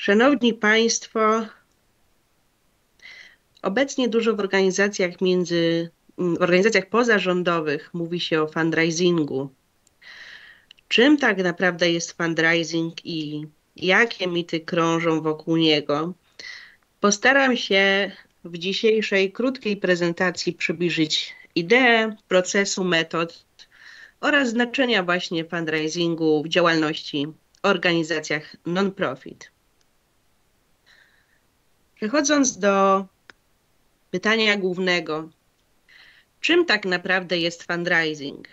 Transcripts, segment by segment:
Szanowni Państwo, obecnie dużo w organizacjach pozarządowych mówi się o fundraisingu. Czym tak naprawdę jest fundraising i jakie mity krążą wokół niego? Postaram się w dzisiejszej krótkiej prezentacji przybliżyć ideę, procesu, metod oraz znaczenia właśnie fundraisingu w działalności w organizacjach non-profit. Przechodząc do pytania głównego, czym tak naprawdę jest fundraising?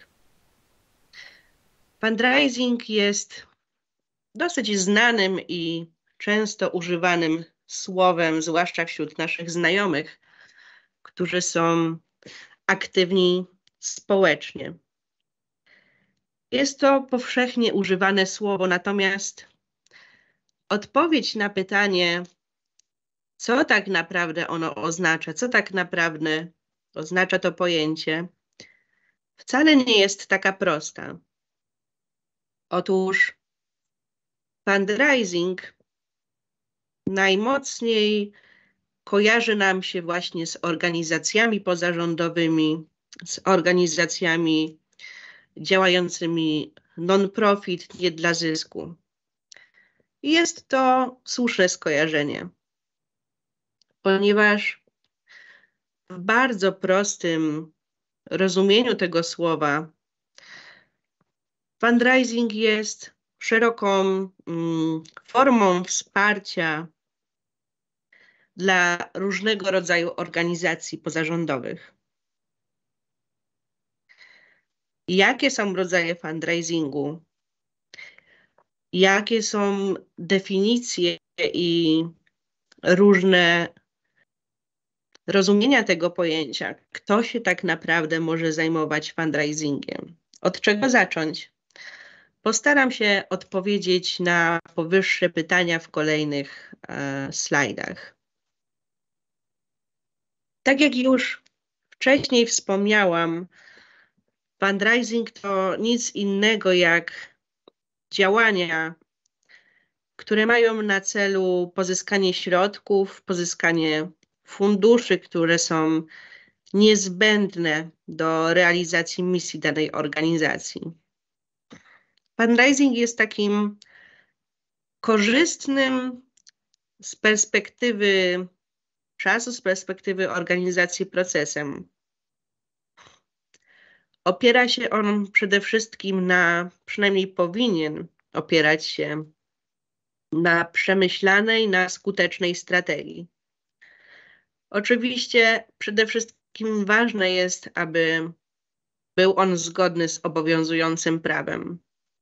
Fundraising jest dosyć znanym i często używanym słowem, zwłaszcza wśród naszych znajomych, którzy są aktywni społecznie. Jest to powszechnie używane słowo, natomiast odpowiedź na pytanie, co tak naprawdę ono oznacza, co tak naprawdę oznacza to pojęcie, wcale nie jest taka prosta. Otóż fundraising najmocniej kojarzy nam się właśnie z organizacjami pozarządowymi, z organizacjami działającymi non-profit, nie dla zysku. I jest to słuszne skojarzenie, ponieważ w bardzo prostym rozumieniu tego słowa fundraising jest szeroką formą wsparcia dla różnego rodzaju organizacji pozarządowych. Jakie są rodzaje fundraisingu? Jakie są definicje i różne rozumienia tego pojęcia? Kto się tak naprawdę może zajmować fundraisingiem? Od czego zacząć? Postaram się odpowiedzieć na powyższe pytania w kolejnych slajdach. Tak jak już wcześniej wspomniałam, fundraising to nic innego jak działania, które mają na celu pozyskanie środków, pozyskanie funduszy, które są niezbędne do realizacji misji danej organizacji. Fundraising jest takim korzystnym z perspektywy czasu, z perspektywy organizacji procesem. Opiera się on przede wszystkim przynajmniej powinien opierać się na przemyślanej, na skutecznej strategii. Oczywiście przede wszystkim ważne jest, aby był on zgodny z obowiązującym prawem.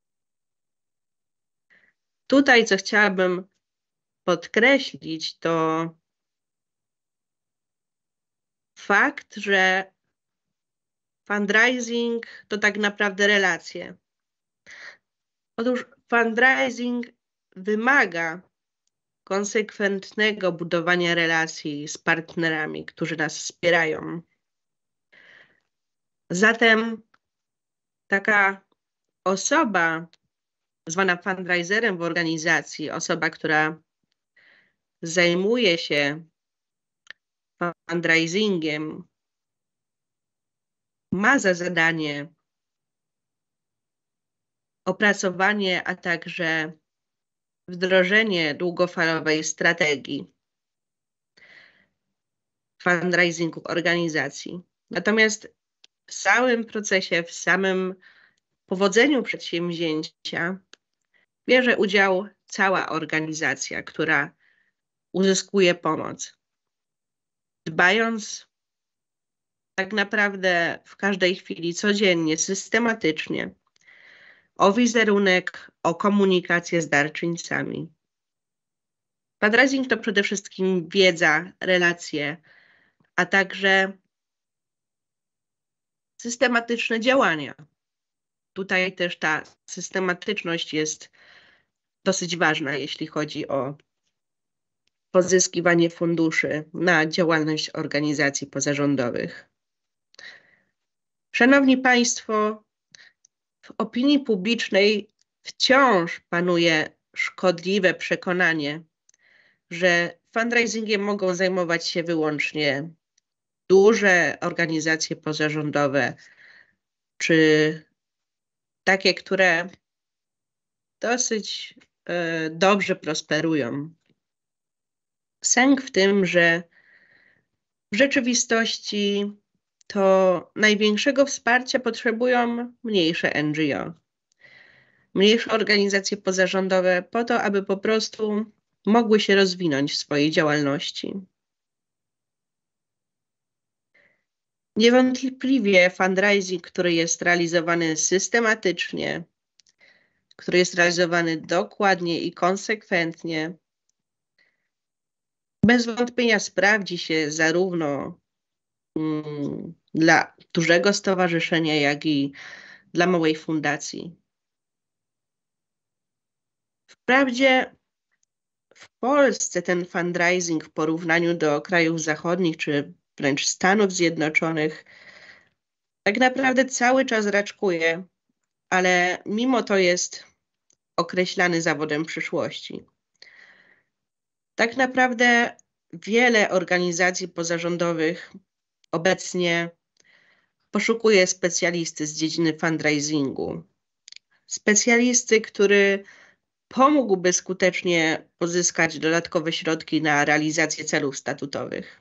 Tutaj, co chciałabym podkreślić, to fakt, że fundraising to tak naprawdę relacje. Otóż fundraising wymaga konsekwentnego budowania relacji z partnerami, którzy nas wspierają. Zatem taka osoba zwana fundraiserem w organizacji, osoba, która zajmuje się fundraisingiem, ma za zadanie opracowanie, a także wdrożenie długofalowej strategii fundraisingu w organizacji. Natomiast w całym procesie, w samym powodzeniu przedsięwzięcia bierze udział cała organizacja, która uzyskuje pomoc. Dbając tak naprawdę w każdej chwili, codziennie, systematycznie o wizerunek, o komunikację z darczyńcami. Fundraising to przede wszystkim wiedza, relacje, a także systematyczne działania. Tutaj też ta systematyczność jest dosyć ważna, jeśli chodzi o pozyskiwanie funduszy na działalność organizacji pozarządowych. Szanowni Państwo, w opinii publicznej wciąż panuje szkodliwe przekonanie, że fundraisingiem mogą zajmować się wyłącznie duże organizacje pozarządowe, czy takie, które dosyć dobrze prosperują. Sęk w tym, że w rzeczywistości to największego wsparcia potrzebują mniejsze NGO, mniejsze organizacje pozarządowe po to, aby po prostu mogły się rozwinąć w swojej działalności. Niewątpliwie fundraising, który jest realizowany systematycznie, który jest realizowany dokładnie i konsekwentnie, bez wątpienia sprawdzi się zarówno dla dużego stowarzyszenia, jak i dla małej fundacji. Wprawdzie w Polsce ten fundraising w porównaniu do krajów zachodnich, czy wręcz Stanów Zjednoczonych, tak naprawdę cały czas raczkuje, ale mimo to jest określany zawodem przyszłości. Tak naprawdę wiele organizacji pozarządowych obecnie poszukuje specjalisty z dziedziny fundraisingu. Specjalisty, który pomógłby skutecznie pozyskać dodatkowe środki na realizację celów statutowych.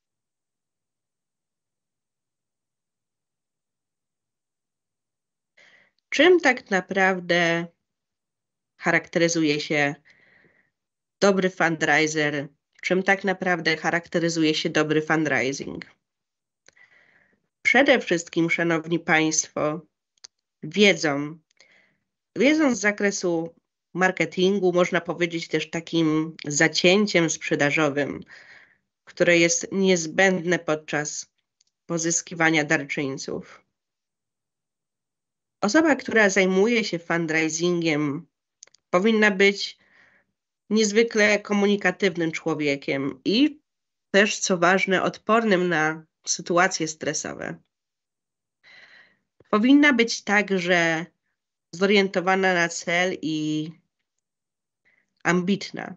Czym tak naprawdę charakteryzuje się dobry fundraiser? Czym tak naprawdę charakteryzuje się dobry fundraising? Przede wszystkim, szanowni państwo, wiedzą z zakresu marketingu, można powiedzieć też takim zacięciem sprzedażowym, które jest niezbędne podczas pozyskiwania darczyńców. Osoba, która zajmuje się fundraisingiem, powinna być niezwykle komunikatywnym człowiekiem i też, co ważne, odpornym na sytuacje stresowe. Powinna być także zorientowana na cel i ambitna.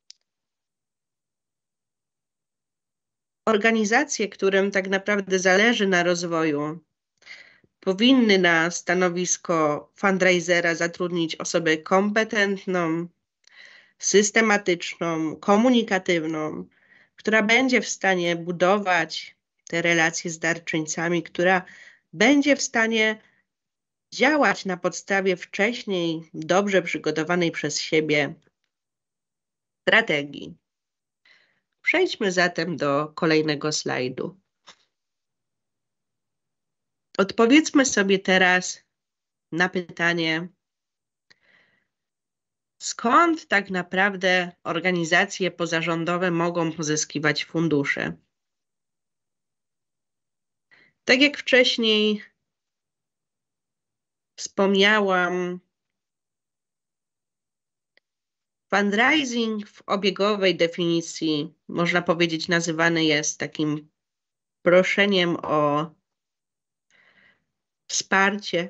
Organizacje, którym tak naprawdę zależy na rozwoju, powinny na stanowisko fundraisera zatrudnić osobę kompetentną, systematyczną, komunikatywną, która będzie w stanie budować te relacje z darczyńcami, która będzie w stanie działać na podstawie wcześniej dobrze przygotowanej przez siebie strategii. Przejdźmy zatem do kolejnego slajdu. Odpowiedzmy sobie teraz na pytanie, skąd tak naprawdę organizacje pozarządowe mogą pozyskiwać fundusze? Tak jak wcześniej wspomniałam, fundraising w obiegowej definicji, można powiedzieć, nazywany jest takim proszeniem o wsparcie.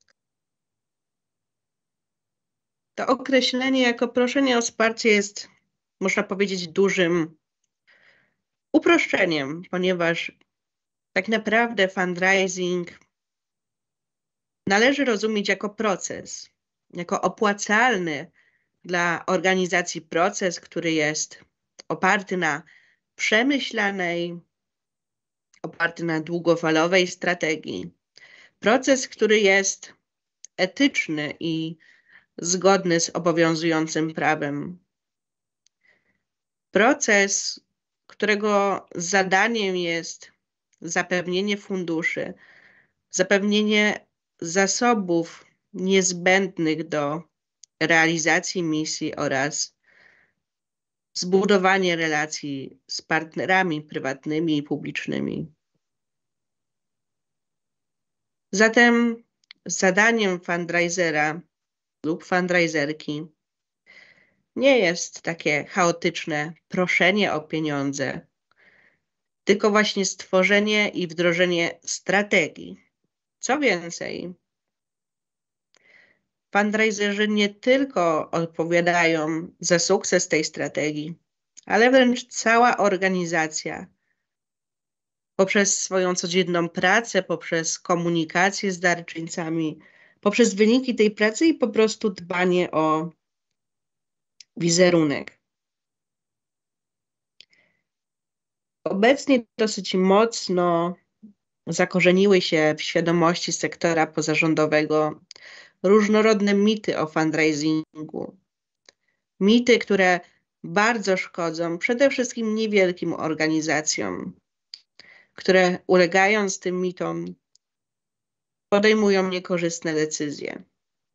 To określenie jako proszenie o wsparcie jest, można powiedzieć, dużym uproszczeniem, ponieważ tak naprawdę fundraising należy rozumieć jako proces, jako opłacalny dla organizacji proces, który jest oparty na przemyślanej, oparty na długofalowej strategii. Proces, który jest etyczny i zgodny z obowiązującym prawem. Proces, którego zadaniem jest zapewnienie funduszy, zapewnienie zasobów niezbędnych do realizacji misji oraz zbudowanie relacji z partnerami prywatnymi i publicznymi. Zatem zadaniem fundraisera lub fundraiserki nie jest takie chaotyczne proszenie o pieniądze, tylko właśnie stworzenie i wdrożenie strategii. Co więcej, fundraiserzy nie tylko odpowiadają za sukces tej strategii, ale wręcz cała organizacja poprzez swoją codzienną pracę, poprzez komunikację z darczyńcami, poprzez wyniki tej pracy i po prostu dbanie o wizerunek. Obecnie dosyć mocno zakorzeniły się w świadomości sektora pozarządowego różnorodne mity o fundraisingu. Mity, które bardzo szkodzą przede wszystkim niewielkim organizacjom, które ulegając tym mitom podejmują niekorzystne decyzje.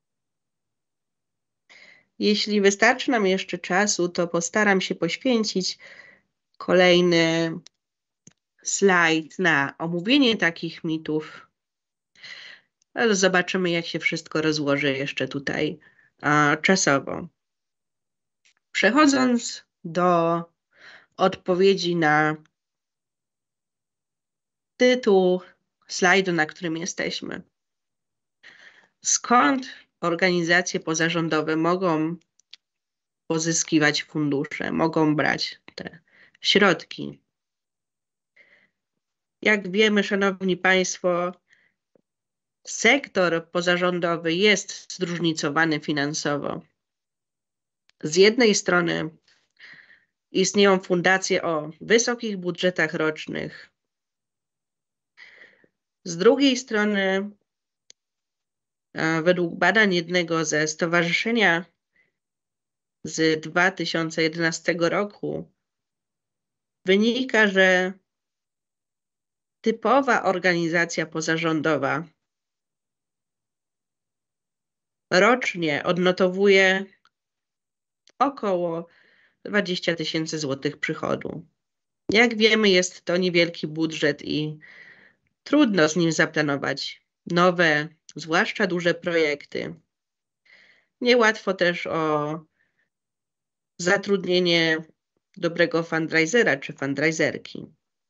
Jeśli wystarczy nam jeszcze czasu, to postaram się poświęcić kolejny slajd na omówienie takich mitów, ale zobaczymy, jak się wszystko rozłoży jeszcze tutaj czasowo. Przechodząc do odpowiedzi na tytuł slajdu, na którym jesteśmy. Skąd organizacje pozarządowe mogą pozyskiwać fundusze, mogą brać te środki? Jak wiemy, szanowni państwo, sektor pozarządowy jest zróżnicowany finansowo. Z jednej strony istnieją fundacje o wysokich budżetach rocznych. Z drugiej strony, według badań jednego ze stowarzyszenia z 2011 roku, wynika, że typowa organizacja pozarządowa rocznie odnotowuje około 20 000 złotych przychodu. Jak wiemy, jest to niewielki budżet i trudno z nim zaplanować nowe, zwłaszcza duże projekty. Niełatwo też o zatrudnienie dobrego fundraisera czy fundraiserki.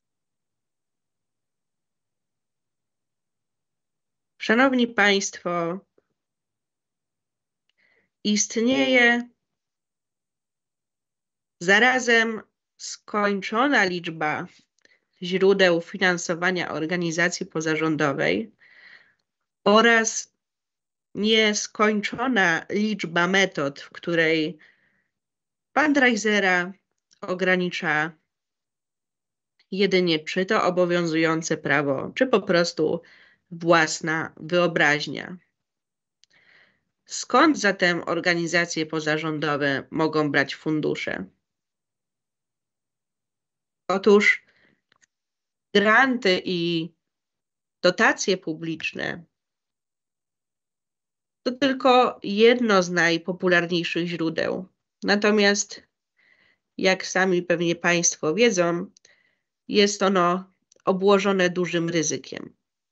Szanowni państwo, istnieje zarazem skończona liczba źródeł finansowania organizacji pozarządowej oraz nieskończona liczba metod, w której fundraisera ogranicza jedynie czy to obowiązujące prawo, czy po prostu własna wyobraźnia. Skąd zatem organizacje pozarządowe mogą brać fundusze? Otóż granty i dotacje publiczne to tylko jedno z najpopularniejszych źródeł. Natomiast, jak sami pewnie państwo wiedzą, jest ono obłożone dużym ryzykiem.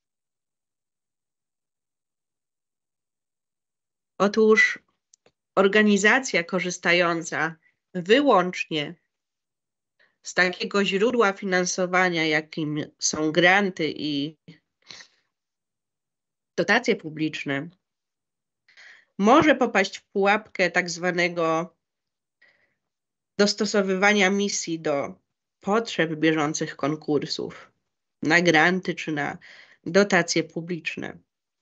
Otóż organizacja korzystająca wyłącznie z takiego źródła finansowania, jakim są granty i dotacje publiczne, może popaść w pułapkę tak zwanego dostosowywania misji do potrzeb bieżących konkursów na granty czy na dotacje publiczne.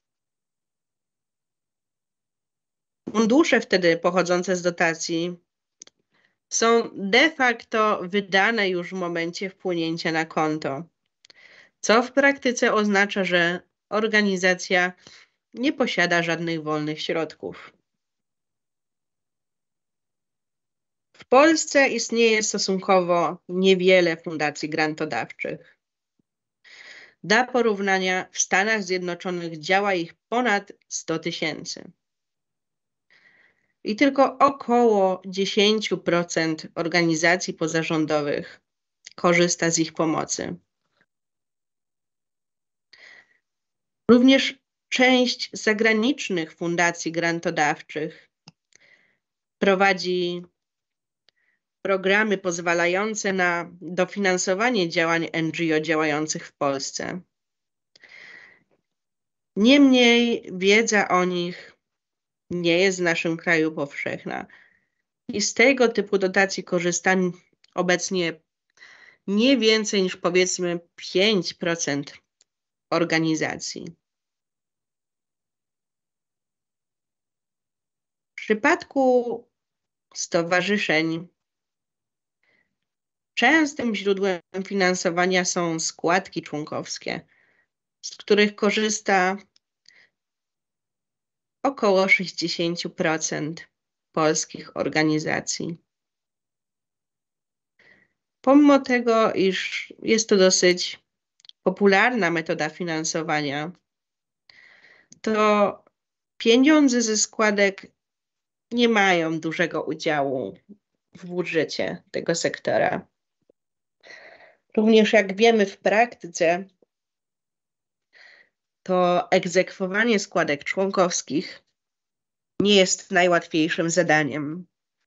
Fundusze wtedy pochodzące z dotacji są de facto wydane już w momencie wpłynięcia na konto, co w praktyce oznacza, że organizacja nie posiada żadnych wolnych środków. W Polsce istnieje stosunkowo niewiele fundacji grantodawczych. Dla porównania, w Stanach Zjednoczonych działa ich ponad 100 000. I tylko około 10% organizacji pozarządowych korzysta z ich pomocy. Również część zagranicznych fundacji grantodawczych prowadzi programy pozwalające na dofinansowanie działań NGO działających w Polsce. Niemniej wiedza o nich nie jest w naszym kraju powszechna i z tego typu dotacji korzysta obecnie nie więcej niż powiedzmy 5% organizacji. W przypadku stowarzyszeń częstym źródłem finansowania są składki członkowskie, z których korzysta około 60% polskich organizacji. Pomimo tego, iż jest to dosyć popularna metoda finansowania, to pieniądze ze składek nie mają dużego udziału w budżecie tego sektora. Również jak wiemy w praktyce, to egzekwowanie składek członkowskich nie jest najłatwiejszym zadaniem.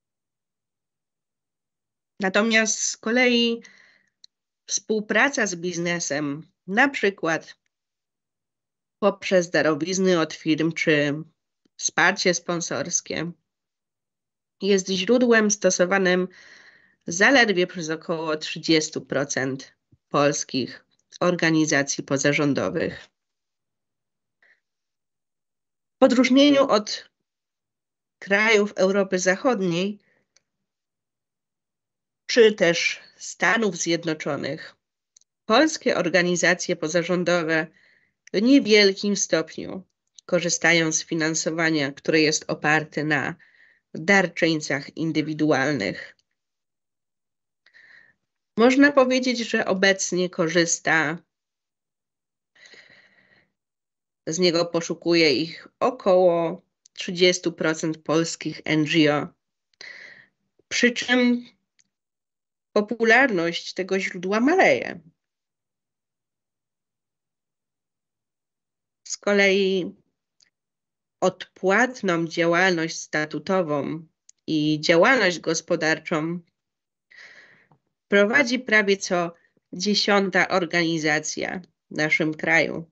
Natomiast z kolei współpraca z biznesem, na przykład poprzez darowizny od firm czy wsparcie sponsorskie, jest źródłem stosowanym zaledwie przez około 30% polskich organizacji pozarządowych. W odróżnieniu od krajów Europy Zachodniej czy też Stanów Zjednoczonych, polskie organizacje pozarządowe w niewielkim stopniu korzystają z finansowania, które jest oparte na darczyńcach indywidualnych. Można powiedzieć, że obecnie z niego poszukuje ich około 30% polskich NGO. Przy czym popularność tego źródła maleje. Z kolei odpłatną działalność statutową i działalność gospodarczą prowadzi prawie co 10. organizacja w naszym kraju.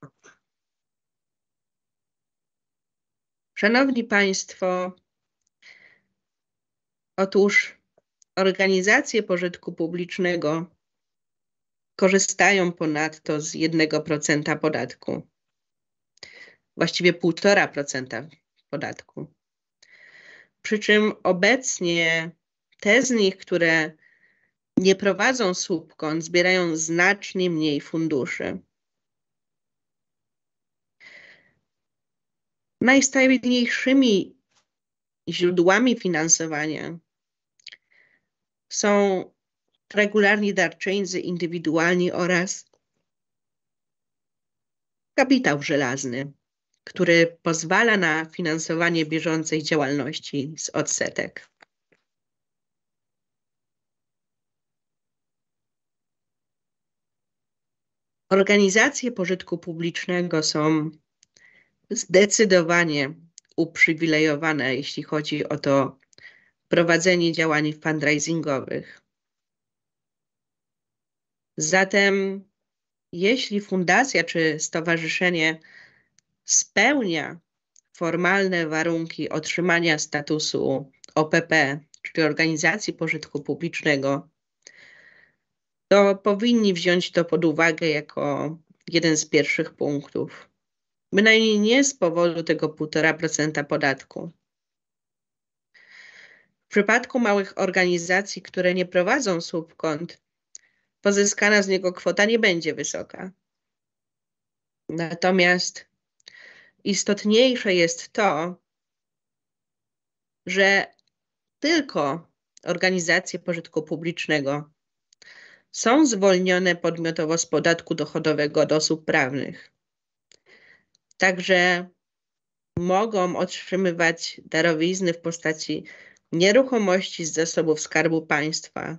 Szanowni Państwo, otóż organizacje pożytku publicznego korzystają ponadto z 1% podatku, właściwie 1,5% podatku. Przy czym obecnie te z nich, które nie prowadzą subkont, zbierają znacznie mniej funduszy. Najstabilniejszymi źródłami finansowania są regularni darczyńcy indywidualni oraz kapitał żelazny, który pozwala na finansowanie bieżącej działalności z odsetek. Organizacje pożytku publicznego są zdecydowanie uprzywilejowane, jeśli chodzi o to prowadzenie działań fundraisingowych. Zatem, jeśli fundacja czy stowarzyszenie spełnia formalne warunki otrzymania statusu OPP, czyli organizacji pożytku publicznego, to powinni wziąć to pod uwagę jako jeden z pierwszych punktów. Bynajmniej nie z powodu tego 1,5% podatku. W przypadku małych organizacji, które nie prowadzą subkont, pozyskana z niego kwota nie będzie wysoka. Natomiast istotniejsze jest to, że tylko organizacje pożytku publicznego są zwolnione podmiotowo z podatku dochodowego od osób prawnych. Także mogą otrzymywać darowizny w postaci nieruchomości z zasobów Skarbu Państwa.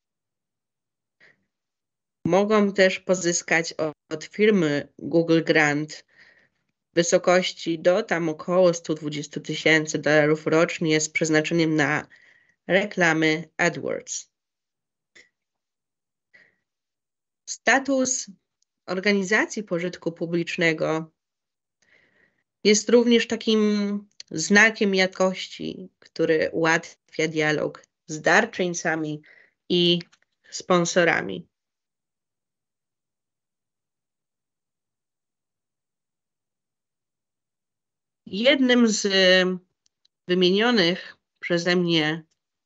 Mogą też pozyskać od firmy Google Grant w wysokości do tam około $120,000 rocznie z przeznaczeniem na reklamy AdWords. Status organizacji pożytku publicznego jest również takim znakiem jakości, który ułatwia dialog z darczyńcami i sponsorami. Jednym z wymienionych przeze mnie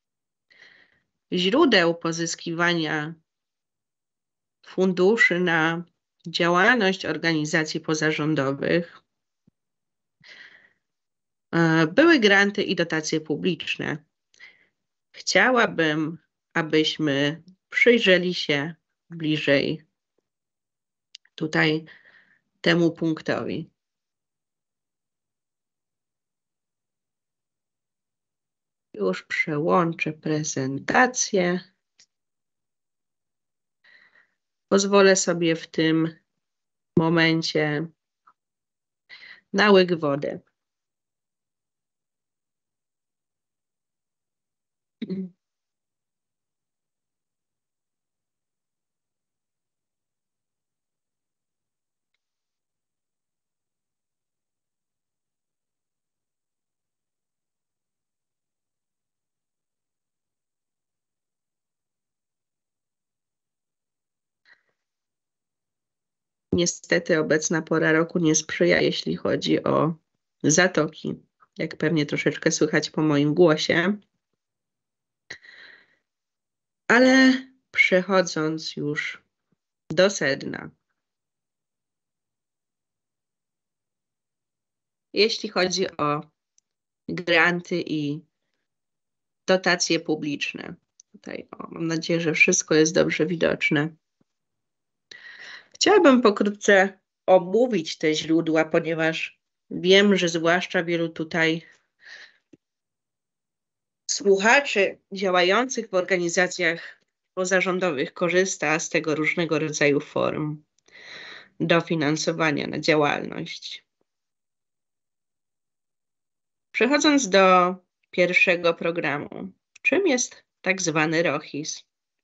źródeł pozyskiwania funduszy na działalność organizacji pozarządowych były granty i dotacje publiczne. Chciałabym, abyśmy przyjrzeli się bliżej tutaj temu punktowi. Już przełączę prezentację. Pozwolę sobie w tym momencie na łyk wody. Niestety obecna pora roku nie sprzyja, jeśli chodzi o zatoki, jak pewnie troszeczkę słychać po moim głosie. Ale przechodząc już do sedna. Jeśli chodzi o granty i dotacje publiczne. Tutaj mam nadzieję, że wszystko jest dobrze widoczne. Chciałabym pokrótce omówić te źródła, ponieważ wiem, że zwłaszcza wielu tutaj słuchaczy działających w organizacjach pozarządowych korzysta z tego różnego rodzaju form dofinansowania na działalność. Przechodząc do pierwszego programu, czym jest tak zwany ROHIS?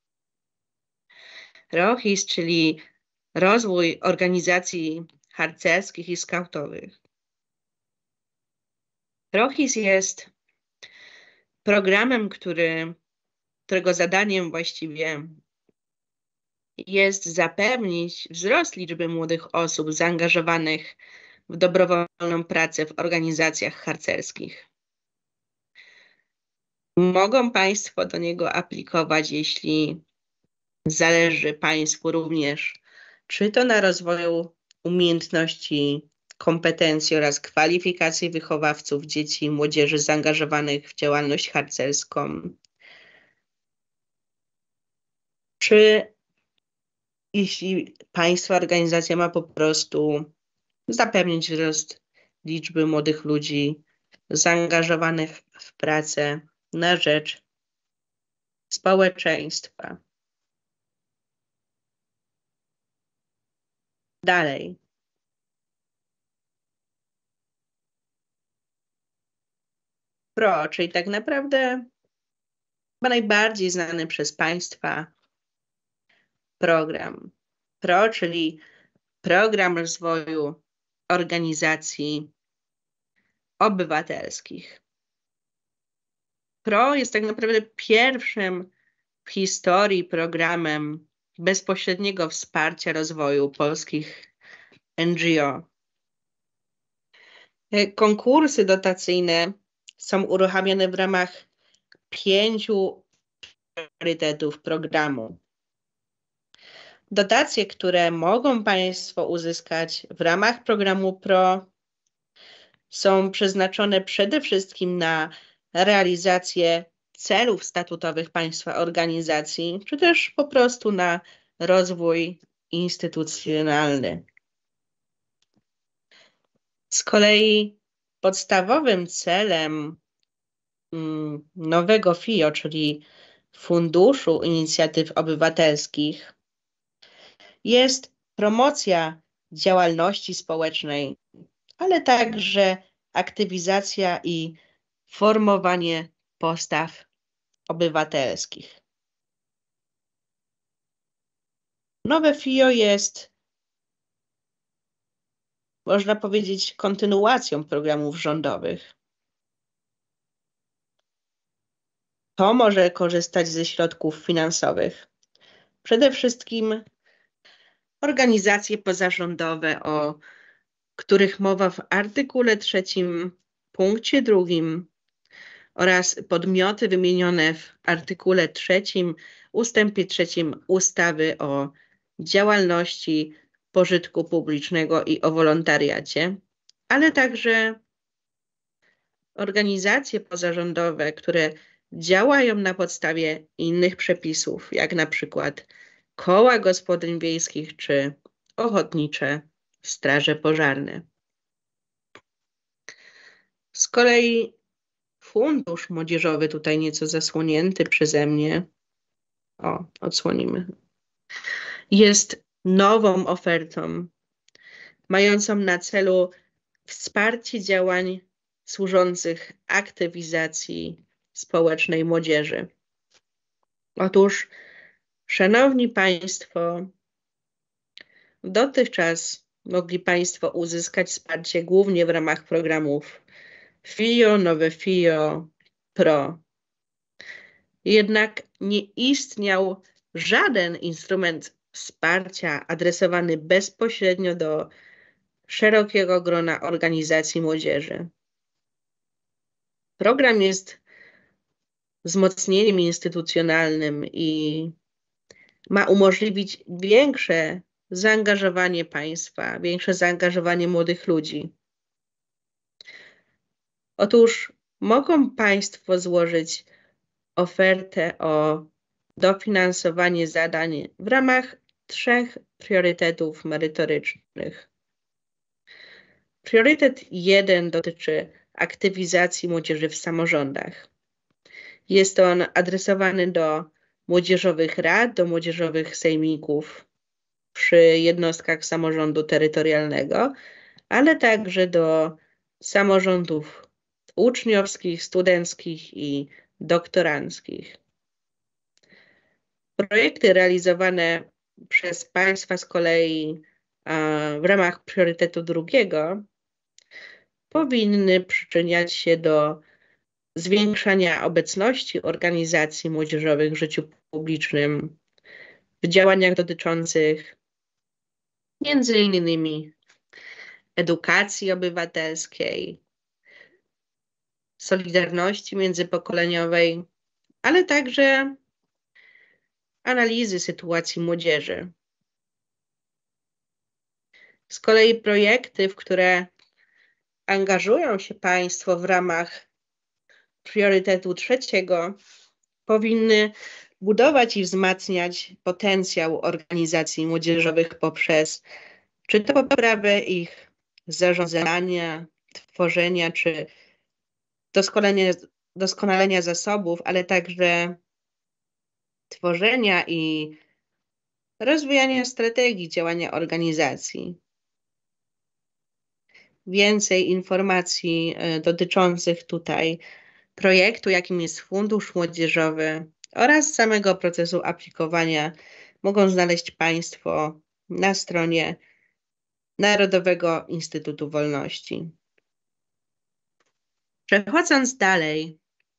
ROHIS, czyli Rozwój Organizacji Harcerskich i Skautowych. ROHIS jest programem, którego zadaniem właściwie jest zapewnić wzrost liczby młodych osób zaangażowanych w dobrowolną pracę w organizacjach harcerskich. Mogą Państwo do niego aplikować, jeśli zależy Państwu również, czy to na rozwoju umiejętności, kompetencji oraz kwalifikacji wychowawców, dzieci i młodzieży zaangażowanych w działalność harcerską, czy jeśli Państwa organizacja ma po prostu zapewnić wzrost liczby młodych ludzi zaangażowanych w pracę na rzecz społeczeństwa. Dalej. PRO, czyli tak naprawdę chyba najbardziej znany przez Państwa program. PRO, czyli Program Rozwoju Organizacji Obywatelskich. PRO jest tak naprawdę pierwszym w historii programem bezpośredniego wsparcia rozwoju polskich NGO. Konkursy dotacyjne są uruchamiane w ramach 5 priorytetów programu. Dotacje, które mogą Państwo uzyskać w ramach programu PRO, są przeznaczone przede wszystkim na realizację celów statutowych państwa organizacji, czy też po prostu na rozwój instytucjonalny. Z kolei podstawowym celem nowego FIO, czyli Funduszu Inicjatyw Obywatelskich, jest promocja działalności społecznej, ale także aktywizacja i formowanie postaw obywatelskich. Nowe FIO jest, można powiedzieć, kontynuacją programów rządowych. Kto może korzystać ze środków finansowych? Przede wszystkim organizacje pozarządowe, o których mowa w artykule 3, punkcie 2 oraz podmioty wymienione w artykule 3, ustępie 3 ustawy o działalności pożytku publicznego i o wolontariacie, ale także organizacje pozarządowe, które działają na podstawie innych przepisów, jak na przykład koła gospodyń wiejskich czy ochotnicze straże pożarne. Z kolei fundusz młodzieżowy, tutaj nieco zasłonięty przeze mnie, odsłonimy, jest nową ofertą mającą na celu wsparcie działań służących aktywizacji społecznej młodzieży. Otóż, szanowni Państwo, dotychczas mogli Państwo uzyskać wsparcie głównie w ramach programów FIO, Nowe FIO, PRO. Jednak nie istniał żaden instrument wsparcia adresowany bezpośrednio do szerokiego grona organizacji młodzieży. Program jest wzmocnieniem instytucjonalnym i ma umożliwić większe zaangażowanie państwa, większe zaangażowanie młodych ludzi. Otóż mogą Państwo złożyć ofertę o dofinansowanie zadań w ramach 3 priorytetów merytorycznych. Priorytet 1 dotyczy aktywizacji młodzieży w samorządach. Jest on adresowany do młodzieżowych rad, do młodzieżowych sejmików przy jednostkach samorządu terytorialnego, ale także do samorządów uczniowskich, studenckich i doktoranckich. Projekty realizowane przez państwa z kolei w ramach priorytetu 2 powinny przyczyniać się do zwiększania obecności organizacji młodzieżowych w życiu publicznym, w działaniach dotyczących między innymi edukacji obywatelskiej, solidarności międzypokoleniowej, ale także analizy sytuacji młodzieży. Z kolei projekty, w które angażują się Państwo w ramach priorytetu 3, powinny budować i wzmacniać potencjał organizacji młodzieżowych poprzez czy to poprawę ich zarządzania, tworzenia, czy doskonalenia zasobów, ale także tworzenia i rozwijania strategii działania organizacji. Więcej informacji dotyczących tutaj projektu, jakim jest Fundusz Młodzieżowy oraz samego procesu aplikowania mogą znaleźć Państwo na stronie Narodowego Instytutu Wolności. Przechodząc dalej,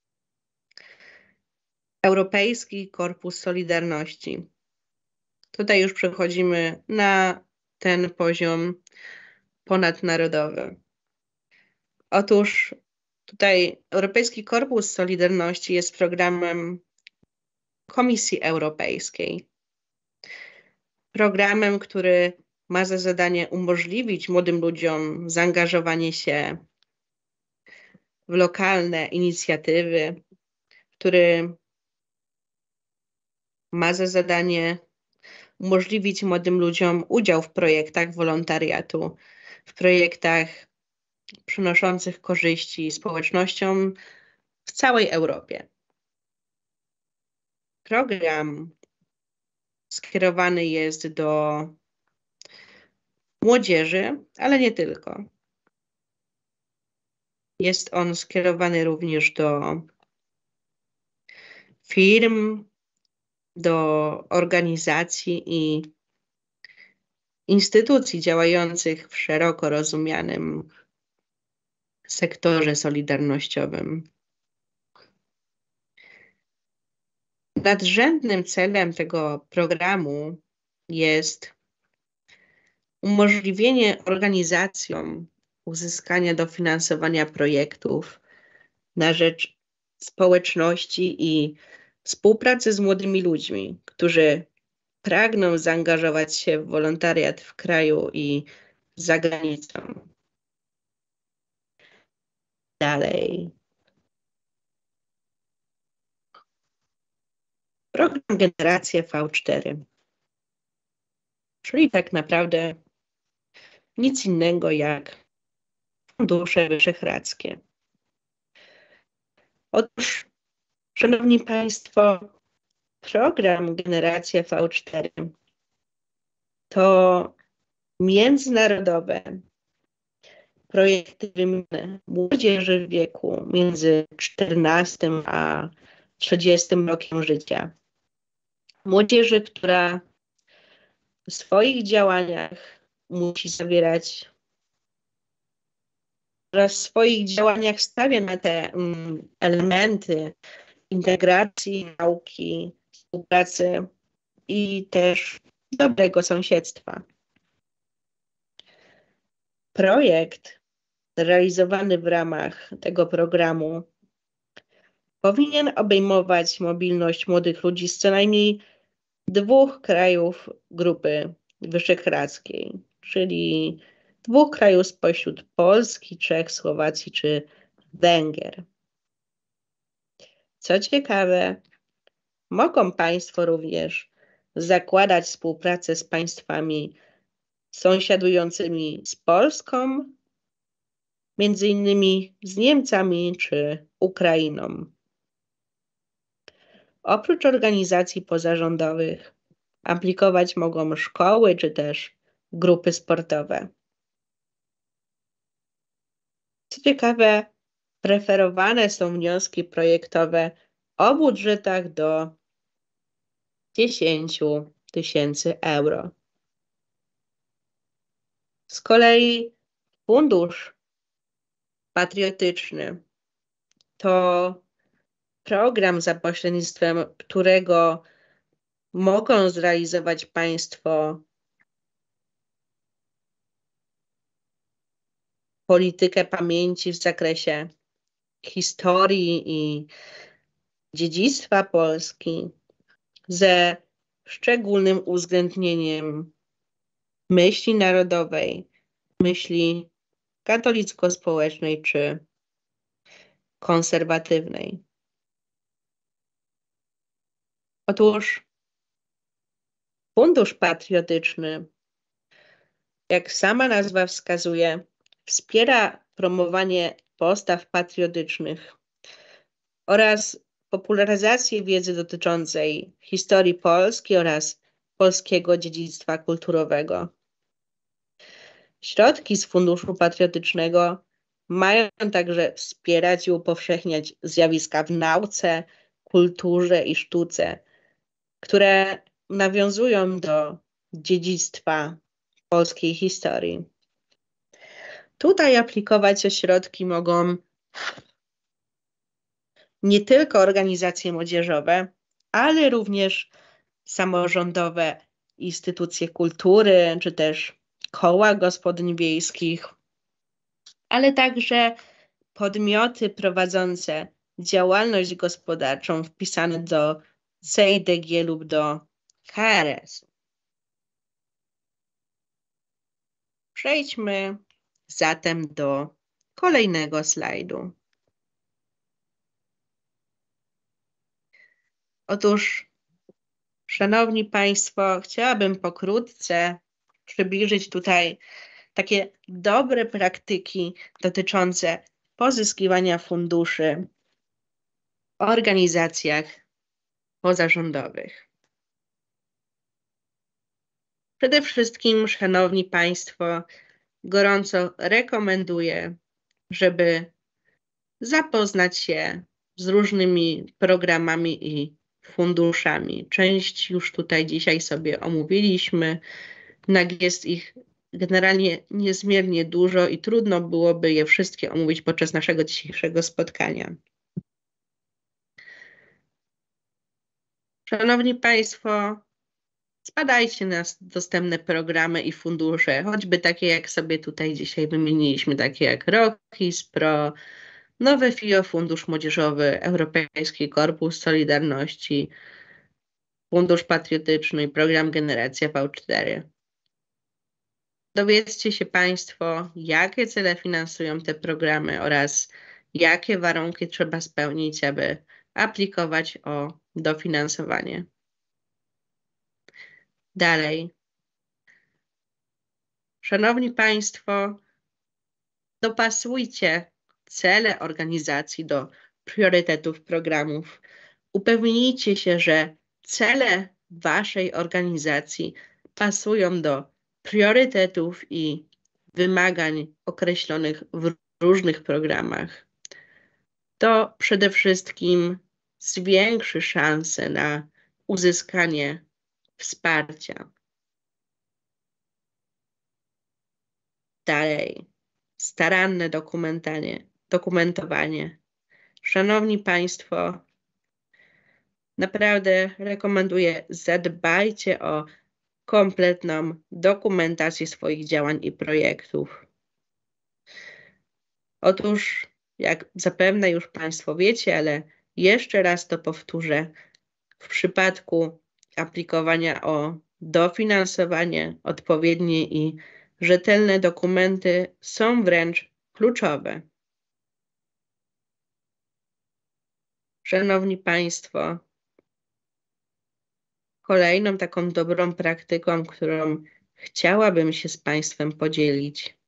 Europejski Korpus Solidarności. Tutaj już przechodzimy na ten poziom ponadnarodowy. Otóż tutaj Europejski Korpus Solidarności jest programem Komisji Europejskiej. Programem, który ma za zadanie umożliwić młodym ludziom zaangażowanie się w lokalne inicjatywy, który ma za zadanie umożliwić młodym ludziom udział w projektach wolontariatu, w projektach przynoszących korzyści społecznościom w całej Europie. Program skierowany jest do młodzieży, ale nie tylko. Jest on skierowany również do firm, do organizacji i instytucji działających w szeroko rozumianym sektorze solidarnościowym. Nadrzędnym celem tego programu jest umożliwienie organizacjom uzyskania dofinansowania projektów na rzecz społeczności i współpracy z młodymi ludźmi, którzy pragną zaangażować się w wolontariat w kraju i za granicą. Dalej. Program Generacja V4, czyli tak naprawdę nic innego jak fundusze wyszehradzkie. Otóż, Szanowni Państwo, program Generacja V4 to międzynarodowe projekty wymiany młodzieży w wieku między 14 a 30 rokiem życia. Młodzieży, która w swoich działaniach musi zawierać, która w swoich działaniach stawia na te elementy integracji, nauki, współpracy i też dobrego sąsiedztwa. Projekt realizowany w ramach tego programu powinien obejmować mobilność młodych ludzi z co najmniej 2 krajów Grupy Wyszehradzkiej, czyli 2 krajów spośród Polski, Czech, Słowacji czy Węgier. Co ciekawe, mogą Państwo również zakładać współpracę z państwami sąsiadującymi z Polską, między innymi z Niemcami czy Ukrainą. Oprócz organizacji pozarządowych aplikować mogą szkoły czy też grupy sportowe. Co ciekawe, preferowane są wnioski projektowe o budżetach do 10 000 euro. Z kolei Fundusz Patriotyczny to program, za pośrednictwem którego mogą zrealizować Państwo politykę pamięci w zakresie historii i dziedzictwa Polski ze szczególnym uwzględnieniem myśli narodowej, myśli katolicko-społecznej czy konserwatywnej. Otóż Fundusz Patriotyczny, jak sama nazwa wskazuje, wspiera promowanie postaw patriotycznych oraz popularyzację wiedzy dotyczącej historii Polski oraz polskiego dziedzictwa kulturowego. Środki z Funduszu Patriotycznego mają także wspierać i upowszechniać zjawiska w nauce, kulturze i sztuce, które nawiązują do dziedzictwa polskiej historii. Tutaj aplikować o środki mogą nie tylko organizacje młodzieżowe, ale również samorządowe instytucje kultury, czy też koła gospodyń wiejskich, ale także podmioty prowadzące działalność gospodarczą wpisane do CEIDG lub do KRS. Przejdźmy zatem do kolejnego slajdu. Otóż, Szanowni Państwo, chciałabym pokrótce przybliżyć tutaj takie dobre praktyki dotyczące pozyskiwania funduszy w organizacjach pozarządowych. Przede wszystkim, Szanowni Państwo, gorąco rekomenduję, żeby zapoznać się z różnymi programami i funduszami. Część już tutaj dzisiaj sobie omówiliśmy, jednak jest ich generalnie niezmiernie dużo i trudno byłoby je wszystkie omówić podczas naszego dzisiejszego spotkania. Szanowni Państwo, zbadajcie nas dostępne programy i fundusze, choćby takie jak sobie tutaj dzisiaj wymieniliśmy, takie jak ROKiS, PRO, Nowe FIO, Fundusz Młodzieżowy, Europejski Korpus Solidarności, Fundusz Patriotyczny i Program Generacja V4. Dowiedzcie się Państwo, jakie cele finansują te programy oraz jakie warunki trzeba spełnić, aby aplikować o dofinansowanie. Dalej. Szanowni Państwo, dopasujcie cele organizacji do priorytetów programów. Upewnijcie się, że cele Waszej organizacji pasują do priorytetów i wymagań określonych w różnych programach. To przede wszystkim zwiększy szanse na uzyskanie wsparcia. Dalej, staranne dokumentowanie. Szanowni Państwo, naprawdę rekomenduję, zadbajcie o kompletną dokumentację swoich działań i projektów. Otóż, jak zapewne już Państwo wiecie, ale jeszcze raz to powtórzę, w przypadku aplikowania o dofinansowanie, odpowiednie i rzetelne dokumenty są wręcz kluczowe. Szanowni Państwo, kolejną taką dobrą praktyką, którą chciałabym się z Państwem podzielić.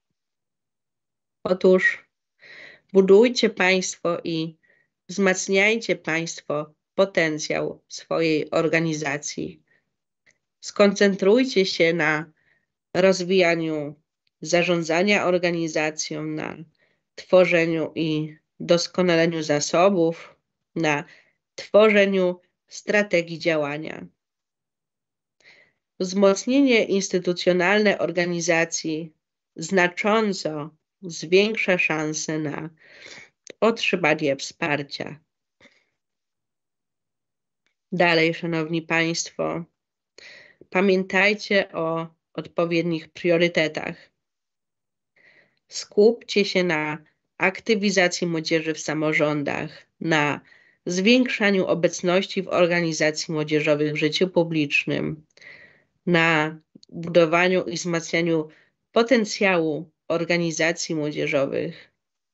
Otóż budujcie Państwo i wzmacniajcie Państwo potencjał swojej organizacji. Skoncentrujcie się na rozwijaniu zarządzania organizacją, na tworzeniu i doskonaleniu zasobów, na tworzeniu strategii działania. Wzmocnienie instytucjonalne organizacji znacząco zwiększa szanse na otrzymanie wsparcia. Dalej, Szanowni Państwo, pamiętajcie o odpowiednich priorytetach. Skupcie się na aktywizacji młodzieży w samorządach, na zwiększaniu obecności w organizacji młodzieżowych w życiu publicznym, na budowaniu i wzmacnianiu potencjału organizacji młodzieżowych.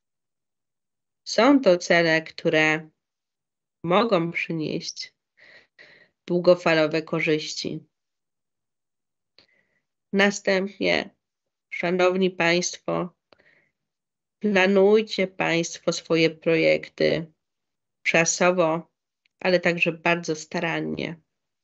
Są to cele, które mogą przynieść długofalowe korzyści. Następnie, Szanowni Państwo, planujcie Państwo swoje projekty czasowo, ale także bardzo starannie.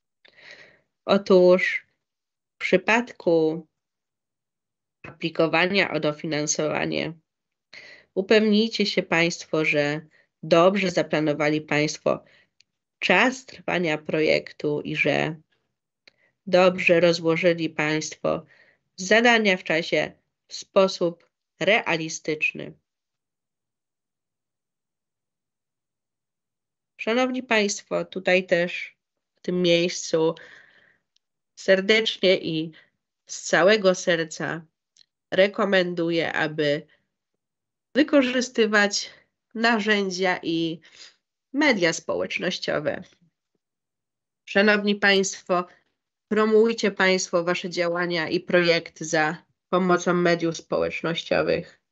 Otóż w przypadku aplikowania o dofinansowanie upewnijcie się Państwo, że dobrze zaplanowali Państwo czas trwania projektu i że dobrze rozłożyli Państwo zadania w czasie w sposób realistyczny. Szanowni Państwo, tutaj też w tym miejscu serdecznie i z całego serca rekomenduję, aby wykorzystywać narzędzia i media społecznościowe. Szanowni Państwo, promujcie Państwo Wasze działania i projekty za pomocą mediów społecznościowych.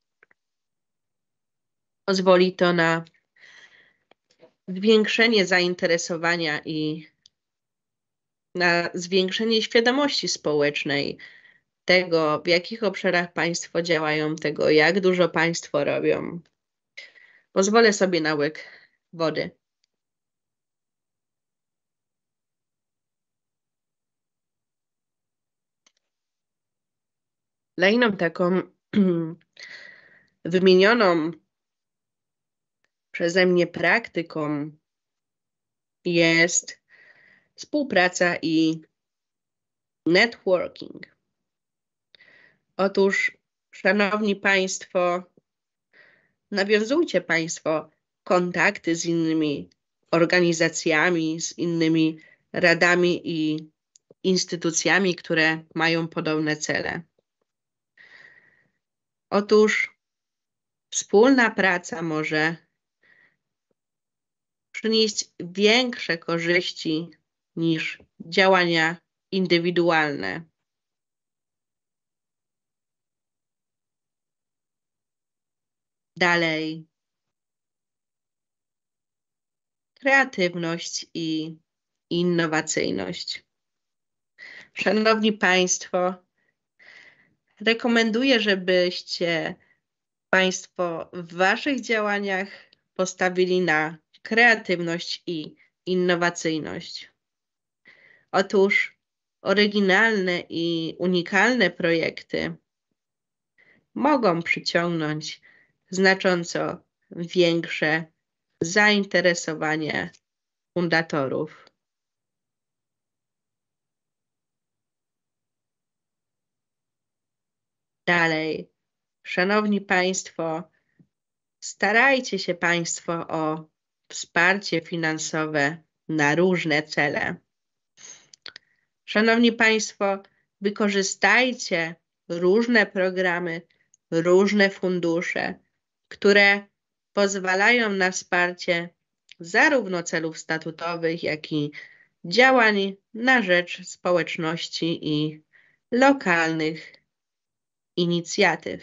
Pozwoli to na zwiększenie zainteresowania i na zwiększenie świadomości społecznej tego, w jakich obszarach Państwo działają, tego, jak dużo Państwo robią. Pozwolę sobie na łyk wody. Kolejną taką wymienioną przeze mnie praktyką jest współpraca i networking. Otóż, Szanowni Państwo, nawiązujcie Państwo kontakty z innymi organizacjami, z innymi radami i instytucjami, które mają podobne cele. Otóż wspólna praca może przynieść większe korzyści niż działania indywidualne. Dalej, kreatywność i innowacyjność. Szanowni Państwo, rekomenduję, żebyście Państwo w Waszych działaniach postawili na kreatywność i innowacyjność. Otóż oryginalne i unikalne projekty mogą przyciągnąć znacząco większe zainteresowanie fundatorów. Dalej, szanowni Państwo, starajcie się Państwo o wsparcie finansowe na różne cele. Szanowni Państwo, wykorzystajcie różne programy, różne fundusze, które pozwalają na wsparcie zarówno celów statutowych, jak i działań na rzecz społeczności i lokalnych inicjatyw.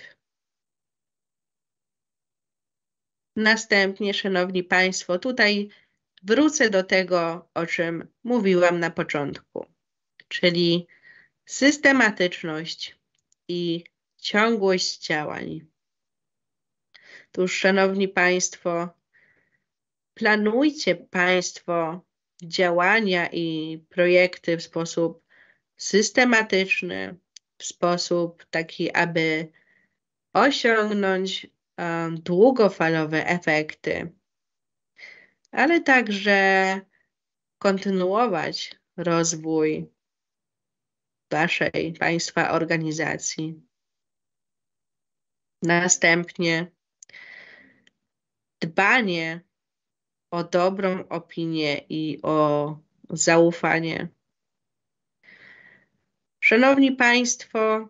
Następnie, szanowni Państwo, tutaj wrócę do tego, o czym mówiłam na początku, czyli systematyczność i ciągłość działań. Otóż, szanowni Państwo, planujcie Państwo działania i projekty w sposób systematyczny, w sposób taki, aby osiągnąć długofalowe efekty, ale także kontynuować rozwój Waszej Państwa organizacji. Następnie dbanie o dobrą opinię i o zaufanie. Szanowni Państwo,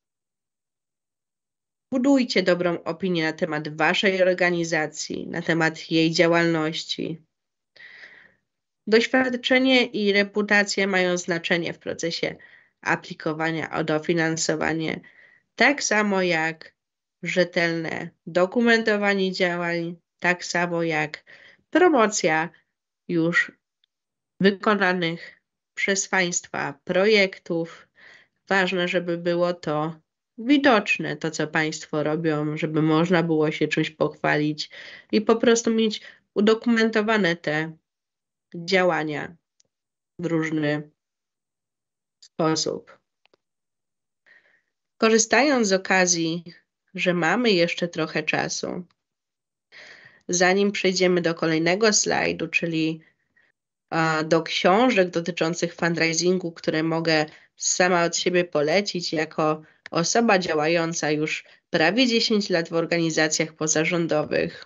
budujcie dobrą opinię na temat Waszej organizacji, na temat jej działalności. Doświadczenie i reputacja mają znaczenie w procesie aplikowania o dofinansowanie, tak samo jak rzetelne dokumentowanie działań, tak samo jak promocja już wykonanych przez Państwa projektów. Ważne, żeby było to widoczne, to co Państwo robią, żeby można było się czymś pochwalić i po prostu mieć udokumentowane te działania w różny sposób. Korzystając z okazji, że mamy jeszcze trochę czasu, zanim przejdziemy do kolejnego slajdu, czyli do książek dotyczących fundraisingu, które mogę sama od siebie polecić jako osoba działająca już prawie 10 lat w organizacjach pozarządowych.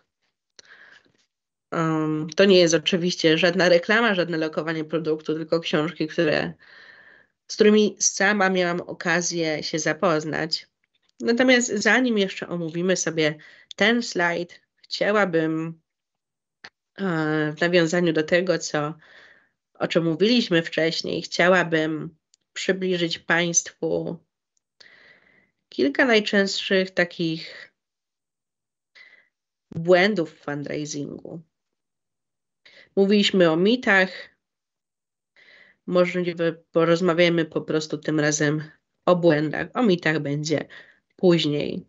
To nie jest oczywiście żadna reklama, żadne lokowanie produktu, tylko książki, z którymi sama miałam okazję się zapoznać. Natomiast zanim jeszcze omówimy sobie ten slajd, chciałabym w nawiązaniu do tego, o czym mówiliśmy wcześniej, chciałabym przybliżyć Państwu kilka najczęstszych takich błędów w fundraisingu. Mówiliśmy o mitach, możliwe porozmawiamy po prostu tym razem o błędach. O mitach będzie później.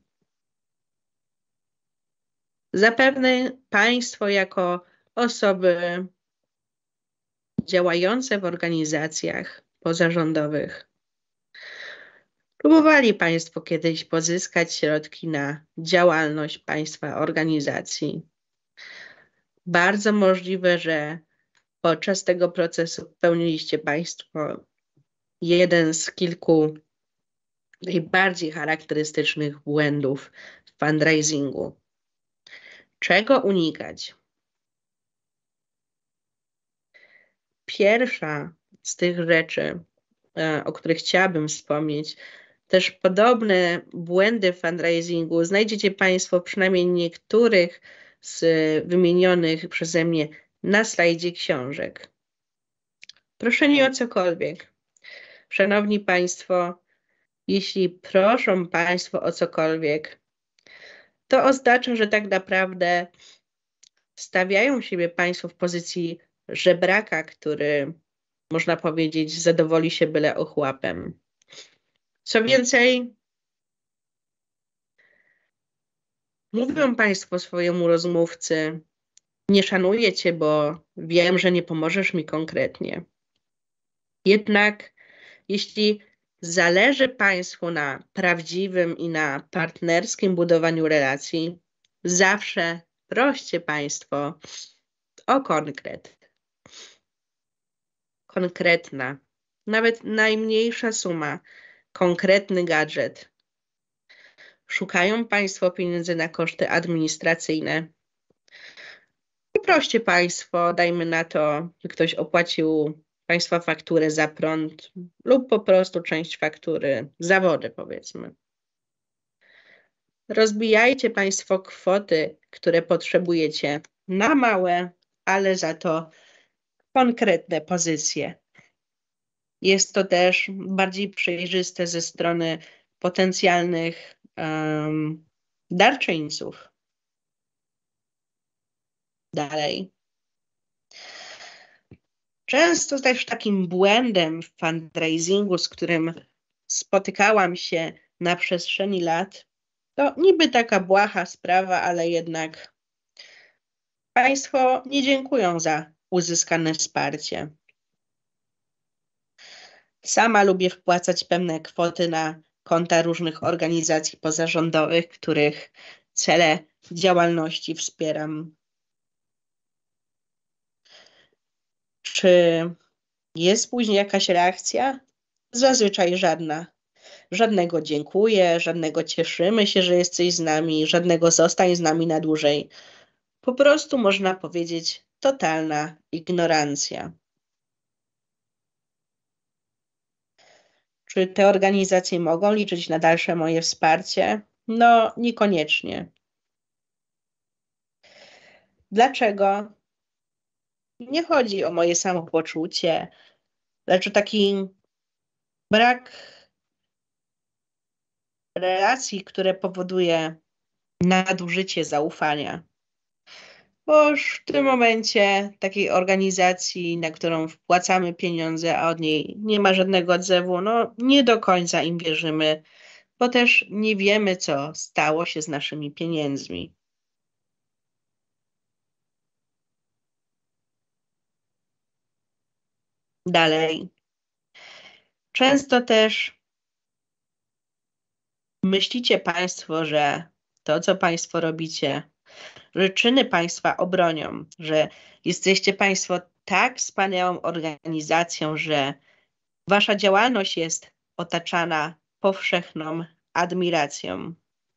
Zapewne Państwo jako osoby działające w organizacjach pozarządowych próbowali Państwo kiedyś pozyskać środki na działalność Państwa organizacji. Bardzo możliwe, że podczas tego procesu popełniliście Państwo jeden z kilku najbardziej charakterystycznych błędów w fundraisingu. Czego unikać? Pierwsza z tych rzeczy, o których chciałabym wspomnieć, też podobne błędy w fundraisingu znajdziecie Państwo przynajmniej niektórych z wymienionych przeze mnie na slajdzie książek. Proszenie o cokolwiek. Szanowni Państwo, jeśli proszą Państwo o cokolwiek, to oznacza, że tak naprawdę stawiają siebie Państwo w pozycji żebraka, który, można powiedzieć, zadowoli się byle ochłapem. Co więcej, mówią Państwo swojemu rozmówcy: nie szanuję Cię, bo wiem, że nie pomożesz mi konkretnie. Jednak jeśli zależy Państwu na prawdziwym i na partnerskim budowaniu relacji, zawsze proście Państwo o konkret. Konkretna, nawet najmniejsza suma, konkretny gadżet. Szukają Państwo pieniędzy na koszty administracyjne. Poproście Państwo, dajmy na to, by ktoś opłacił Państwa fakturę za prąd lub po prostu część faktury za wodę, powiedzmy. Rozbijajcie Państwo kwoty, które potrzebujecie, na małe, ale za to konkretne pozycje. Jest to też bardziej przejrzyste ze strony potencjalnych darczyńców. Dalej. Często też takim błędem w fundraisingu, z którym spotykałam się na przestrzeni lat, to niby taka błaha sprawa, ale jednak Państwo nie dziękują za uzyskane wsparcie. Sama lubię wpłacać pewne kwoty na konta różnych organizacji pozarządowych, których cele działalności wspieram. Czy jest później jakaś reakcja? Zazwyczaj żadna. Żadnego dziękuję, żadnego cieszymy się, że jesteś z nami, żadnego zostań z nami na dłużej. Po prostu można powiedzieć totalna ignorancja. Czy te organizacje mogą liczyć na dalsze moje wsparcie? No, niekoniecznie. Dlaczego? Nie chodzi o moje samopoczucie, lecz o taki brak relacji, które powoduje nadużycie zaufania. Bo już w tym momencie takiej organizacji, na którą wpłacamy pieniądze, a od niej nie ma żadnego odzewu, no nie do końca im wierzymy, bo też nie wiemy, co stało się z naszymi pieniędzmi. Dalej. Często też myślicie Państwo, że to, co Państwo robicie, że czyny Państwa obronią, że jesteście Państwo tak wspaniałą organizacją, że Wasza działalność jest otaczana powszechną admiracją.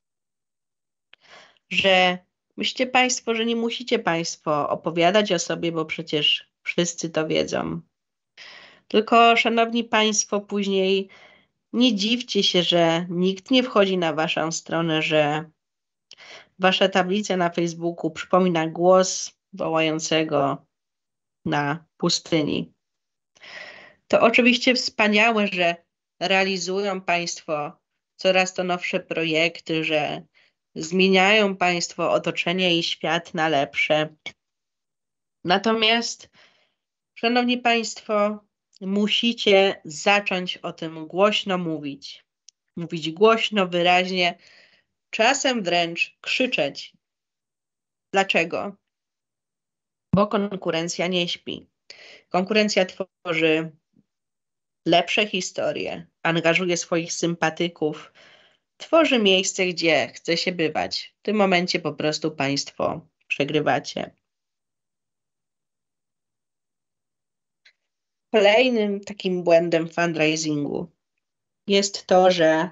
Że myślicie Państwo, że nie musicie Państwo opowiadać o sobie, bo przecież wszyscy to wiedzą. Tylko, szanowni Państwo, później nie dziwcie się, że nikt nie wchodzi na Waszą stronę, że Wasza tablica na Facebooku przypomina głos wołającego na pustyni. To oczywiście wspaniałe, że realizują Państwo coraz to nowsze projekty, że zmieniają Państwo otoczenie i świat na lepsze. Natomiast, szanowni Państwo, musicie zacząć o tym głośno mówić. Mówić głośno, wyraźnie, czasem wręcz krzyczeć. Dlaczego? Bo konkurencja nie śpi. Konkurencja tworzy lepsze historie, angażuje swoich sympatyków, tworzy miejsce, gdzie chce się bywać. W tym momencie po prostu Państwo przegrywacie. Kolejnym takim błędem w fundraisingu jest to, że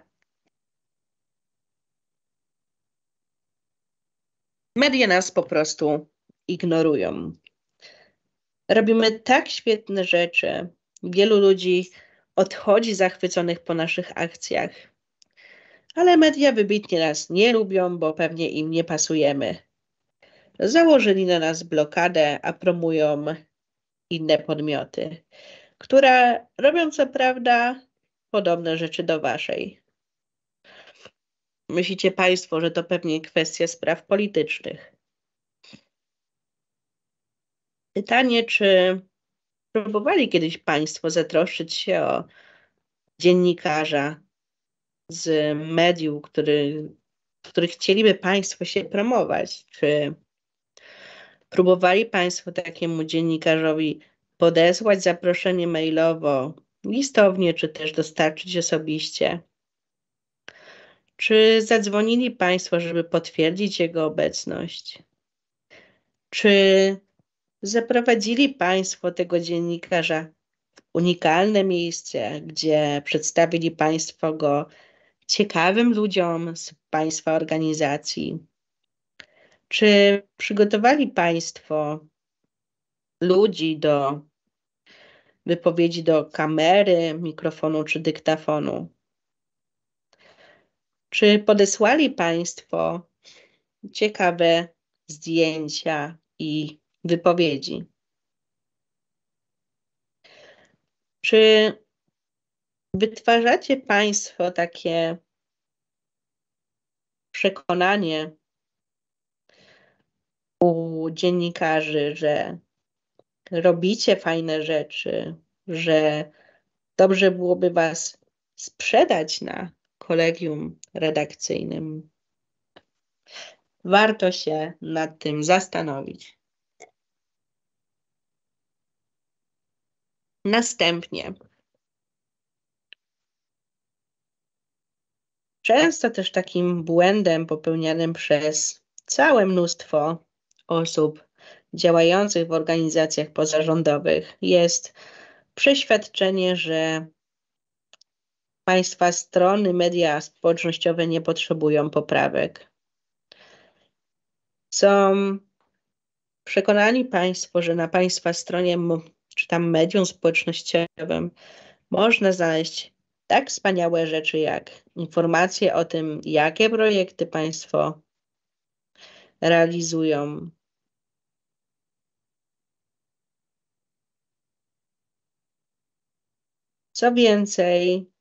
media nas po prostu ignorują. Robimy tak świetne rzeczy, Wielu ludzi odchodzi zachwyconych po naszych akcjach, ale media wybitnie nas nie lubią, bo pewnie im nie pasujemy. Założyli na nas blokadę, a promują inne podmioty, które robią co prawda podobne rzeczy do waszej. Myślicie państwo, że to pewnie kwestia spraw politycznych. Pytanie, czy próbowali kiedyś państwo zatroszczyć się o dziennikarza z mediów, w których chcieliby państwo się promować? Czy próbowali państwo takiemu dziennikarzowi podesłać zaproszenie mailowo, listownie, czy też dostarczyć osobiście? Czy zadzwonili państwo, żeby potwierdzić jego obecność? Czy zaprowadzili państwo tego dziennikarza w unikalne miejsce, gdzie przedstawili państwo go ciekawym ludziom z państwa organizacji? Czy przygotowali państwo ludzi do wypowiedzi do kamery, mikrofonu czy dyktafonu? Czy podesłali państwo ciekawe zdjęcia i wypowiedzi? Czy wytwarzacie państwo takie przekonanie u dziennikarzy, że robicie fajne rzeczy, że dobrze byłoby was sprzedać na kolegium redakcyjnym? Warto się nad tym zastanowić. Następnie. Często też takim błędem popełnianym przez całe mnóstwo osób działających w organizacjach pozarządowych jest przeświadczenie, że państwa strony, media społecznościowe nie potrzebują poprawek. Są przekonani państwo, że na państwa stronie czy tam medium społecznościowym można znaleźć tak wspaniałe rzeczy jak informacje o tym, jakie projekty państwo realizują. Co więcej,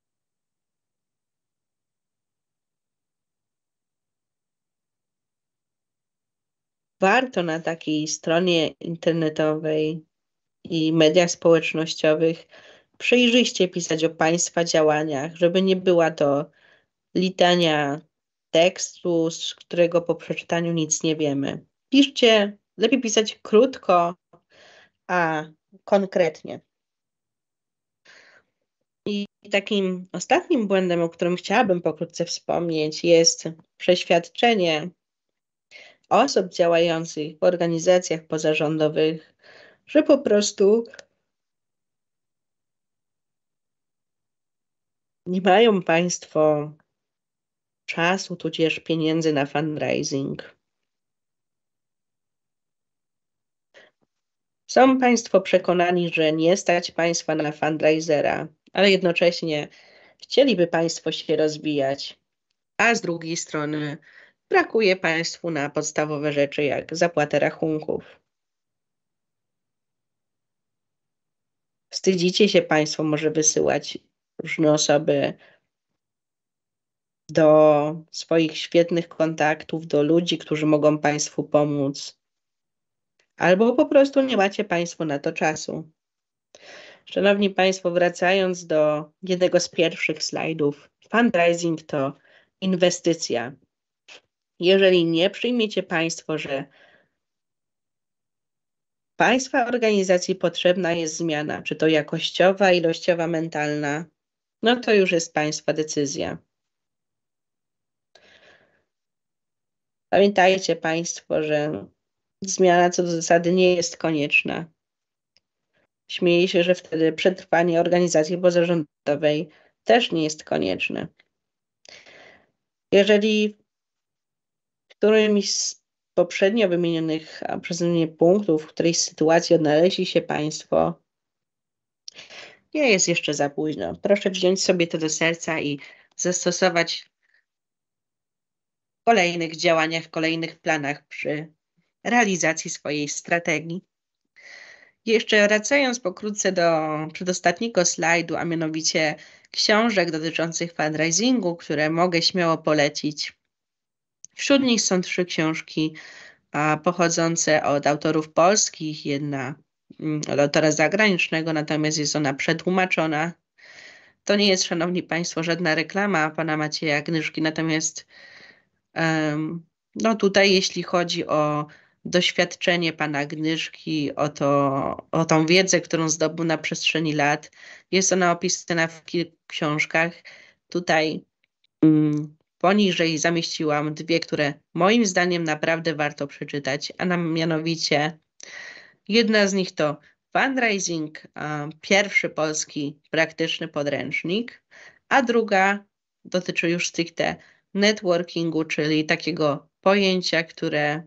warto na takiej stronie internetowej i mediach społecznościowych przejrzyście pisać o państwa działaniach, żeby nie była to litania tekstu, z którego po przeczytaniu nic nie wiemy. Piszcie, lepiej pisać krótko, a konkretnie. I takim ostatnim błędem, o którym chciałabym pokrótce wspomnieć, jest przeświadczenie osób działających w organizacjach pozarządowych, że po prostu nie mają państwo czasu, tudzież pieniędzy na fundraising. Są państwo przekonani, że nie stać państwa na fundraisera, ale jednocześnie chcieliby państwo się rozwijać, a z drugiej strony brakuje państwu na podstawowe rzeczy jak zapłatę rachunków. Wstydzicie się państwo może wysyłać różne osoby do swoich świetnych kontaktów, do ludzi, którzy mogą państwu pomóc. Albo po prostu nie macie państwo na to czasu. Szanowni państwo, wracając do jednego z pierwszych slajdów, fundraising to inwestycja. Jeżeli nie przyjmiecie państwo, że państwa organizacji potrzebna jest zmiana, czy to jakościowa, ilościowa, mentalna, no to już jest państwa decyzja. Pamiętajcie państwo, że zmiana co do zasady nie jest konieczna. Śmieję się, że wtedy przetrwanie organizacji pozarządowej też nie jest konieczne. Jeżeli w którymś z poprzednio wymienionych przeze mnie punktów, w którejś sytuacji odnaleźli się państwo nie jest jeszcze za późno. Proszę wziąć sobie to do serca i zastosować w kolejnych działaniach, w kolejnych planach przy realizacji swojej strategii. Jeszcze wracając pokrótce do przedostatniego slajdu, a mianowicie książek dotyczących fundraisingu, które mogę śmiało polecić. Wśród nich są 3 książki pochodzące od autorów polskich, jedna od autora zagranicznego, natomiast jest ona przetłumaczona. To nie jest, szanowni państwo, żadna reklama pana Macieja Gnyszki, natomiast no tutaj jeśli chodzi o doświadczenie pana Gnyszki, o tą wiedzę, którą zdobył na przestrzeni lat, jest ona opisana w kilku książkach. Tutaj poniżej zamieściłam 2, które moim zdaniem naprawdę warto przeczytać, a mianowicie jedna z nich to Fundraising, pierwszy polski praktyczny podręcznik, a druga dotyczy już stricte networkingu, czyli takiego pojęcia, które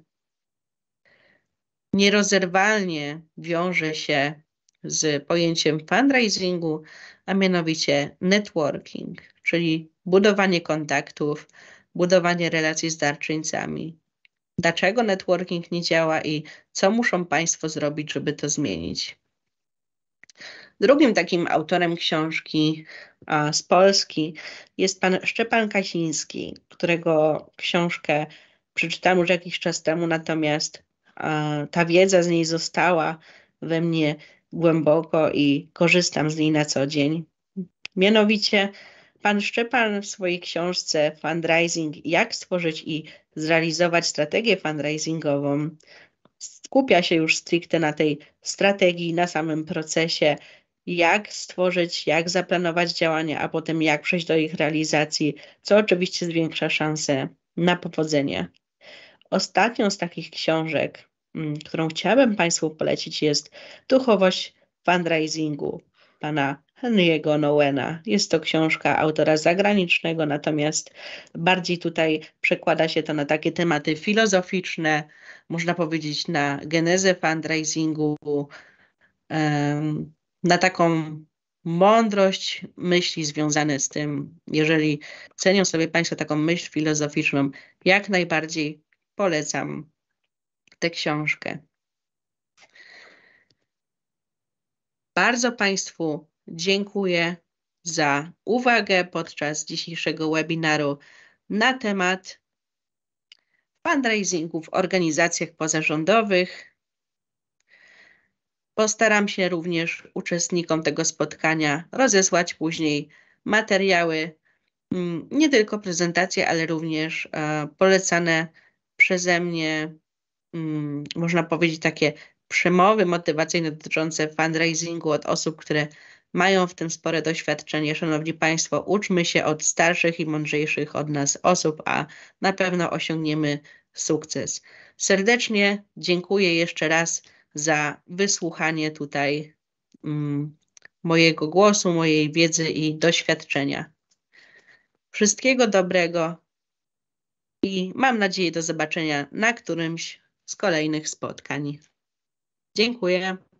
nierozerwalnie wiąże się z pojęciem fundraisingu, a mianowicie networking, czyli budowanie kontaktów, budowanie relacji z darczyńcami. Dlaczego networking nie działa i co muszą państwo zrobić, żeby to zmienić? Drugim takim autorem książki z Polski jest pan Szczepan Kasiński, którego książkę przeczytałam już jakiś czas temu, natomiast ta wiedza z niej została we mnie głęboko i korzystam z niej na co dzień. Mianowicie pan Szczepan w swojej książce Fundraising, jak stworzyć i zrealizować strategię fundraisingową, skupia się już stricte na tej strategii, na samym procesie, jak stworzyć, jak zaplanować działania, a potem jak przejść do ich realizacji, co oczywiście zwiększa szanse na powodzenie. Ostatnią z takich książek, którą chciałabym państwu polecić, jest Duchowość fundraisingu pana Henry'ego Nouena. Jest to książka autora zagranicznego, natomiast bardziej tutaj przekłada się to na takie tematy filozoficzne, można powiedzieć na genezę fundraisingu, na taką mądrość myśli związane z tym. Jeżeli cenią sobie państwo taką myśl filozoficzną, jak najbardziej polecam tę książkę. Bardzo państwu dziękuję za uwagę podczas dzisiejszego webinaru na temat fundraisingu w organizacjach pozarządowych. Postaram się również uczestnikom tego spotkania rozesłać później materiały, nie tylko prezentacje, ale również polecane przeze mnie, można powiedzieć, takie przemowy motywacyjne dotyczące fundraisingu od osób, które mają w tym spore doświadczenie. Szanowni Państwo, uczmy się od starszych i mądrzejszych od nas osób, a na pewno osiągniemy sukces. Serdecznie dziękuję jeszcze raz za wysłuchanie tutaj mojego głosu, mojej wiedzy i doświadczenia. Wszystkiego dobrego i mam nadzieję do zobaczenia na którymś z kolejnych spotkań. Dziękuję.